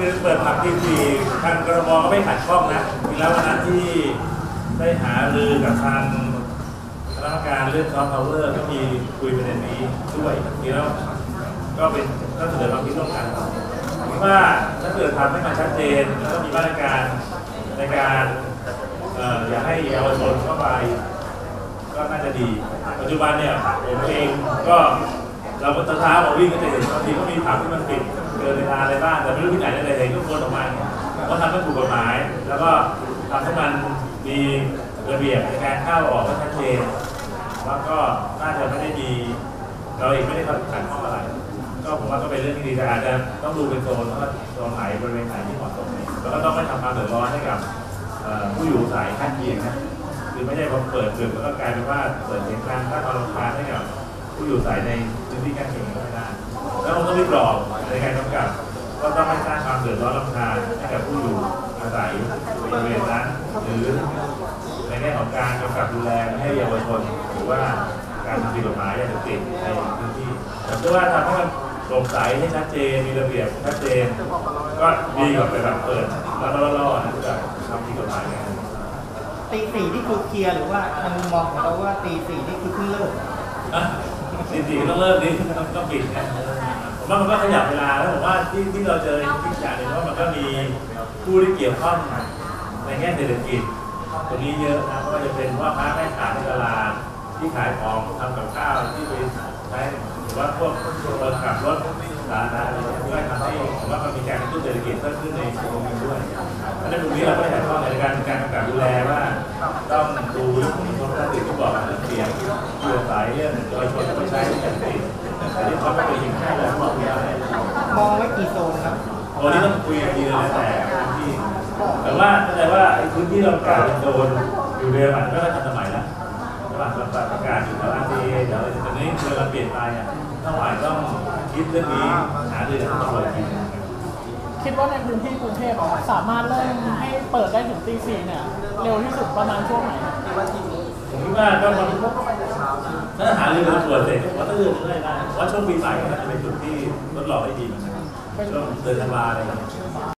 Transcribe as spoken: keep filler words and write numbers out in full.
คือเปิดผับที่สี่ทางกรมก็ไม่ขัดข้องนะทีแล้ววันนั้นที่ได้หารือกับทางคณะกรรมการเรื่องซอฟต์พาวเวอร์ก็มีคุยประเด็นนี้ด้วยทีแล้วก็เป็นถ้าเสนอความคิดร่วมกันว่าถ้าเกิดทำให้มันชัดเจนแล้วก็มีมาตรการในการอย่าให้เยาวชนเข้าไปก็น่าจะดีปัจจุบันเนี่ยผมเองก็เราก็ท้าบอกวิ่งก็จะเห็นบางทีก็มีผับที่มันปิดเกินเวลาอะไรบ้างแต่ไม่รู้ที่ไหนอะไรเห็นก็คนออกมาก็ทำให้ถูกกฎหมายแล้วก็ทำให้มันมีระเบียบในการเข้าออกก็ชัดเจนแล้วก็น่าจะไม่ได้มีเราเองไม่ได้ขัดข้องอะไรก็ผมว่าก็เป็นเรื่องที่ดีแต่อาจจะต้องดูเป็นโซนว่าโซนไหนบริเวณไหนที่เหมาะสมแล้วก็ต้องไม่ทำความเดือดร้อนให้กับผู้อยู่อาศัยข้างเคียงนะคือไม่ได้พอเปิดดึกแล้วก็กลายเป็นว่าเปิดเสียงดังสร้างความรำคาญให้กับผู้อยู่อาศัยในพื้นที่ข้างเคียงไม่ได้แล้วผมต้องมีกรอบในการกำกับก็ต้องไม่สร้างความเดือดร้อนรำคาญให้กับผู้อยู่อาศัยบริเวณนั้นหรือในแง่ของการกำกับดูแลให้เยาวชนหรือว่าการทำผิดกฎหมายยาเสพติดในพื้นที่ผมเชื่อว่าทำให้มันโปร่งใสให้ชัดเจนมีระเบียบชัดเจนก็ดีกว่าไปแบบเปิดแล้วล่อๆนะจะทำผิดกฎหมายกันตีสี่นี่คือเคลียร์หรือว่าทางมุมมองของเราว่าตีสี่นี่คือเพิ่งเลิกตีสี่ก็ต้องเลิกนี่ต้องต้องปิดนะผมว่ามันก็ขยับเวลาแล้วผมว่าที่ที่เราเจอที่อย่างหนึ่งว่ามันก็มีผู้ที่เกี่ยวข้องในแง่เศรษฐกิจตรงนี้เยอะนะเพราะว่าจะเป็นว่าค้าแม่ขายในตลาดที่ขายของทำกับข้าวที่ไปใช้หรือว่าพวกคนขับรถสาธารณะอะไรเพื่อทำให้ผมว่ามันมีการกระตุ้นเศรษฐกิจเพิ่มขึ้นในสังคมด้วยอันนี้ตรงนี้เราก็ได้ข้อในการการกำกับดูแลว่าต้องดูเรื่องของคนท่านอื่นที่บอกเรื่องเสียงเกี่ยวสายเรื่องโดยชนไม่ใช้อย่างติดแต่ที่เขาเป็นสิ่งที่เราบอกไม่ได้มองไว้กี่โซนครับโซนนี้ต้องคุยกันดีเลยแต่พื้นที่แต่ว่าแต่ว่าไอ้พื้นที่เราการโดนอยู่เดิมมันก็ทันสมัยแล้วระหว่างประกาศอยู่กับอาร์ทีเอเดี๋ยวตอนนี้เวลาเปลี่ยนไปอ่ะต้องหมายต้องคิดเรื่องนี้หาเรื่องต้องเลยคิดว่าในพื้นที่กรุงเทพสามารถเริ่มให้เปิดได้ถึงตีสี่เนี่ยเร็วที่สุดประมาณช่วงไหนผมคิดว่าก็มันถ้าหาเรื่องตรวจเสร็จก็ว่าต้องเลื่อนได้นะว่าช่วงปีใหม่ก็จะเป็นจุดที่ทดลองได้ดีเหมือนกันช่วงเดือนธันวาอะไรอย่างเงี้ย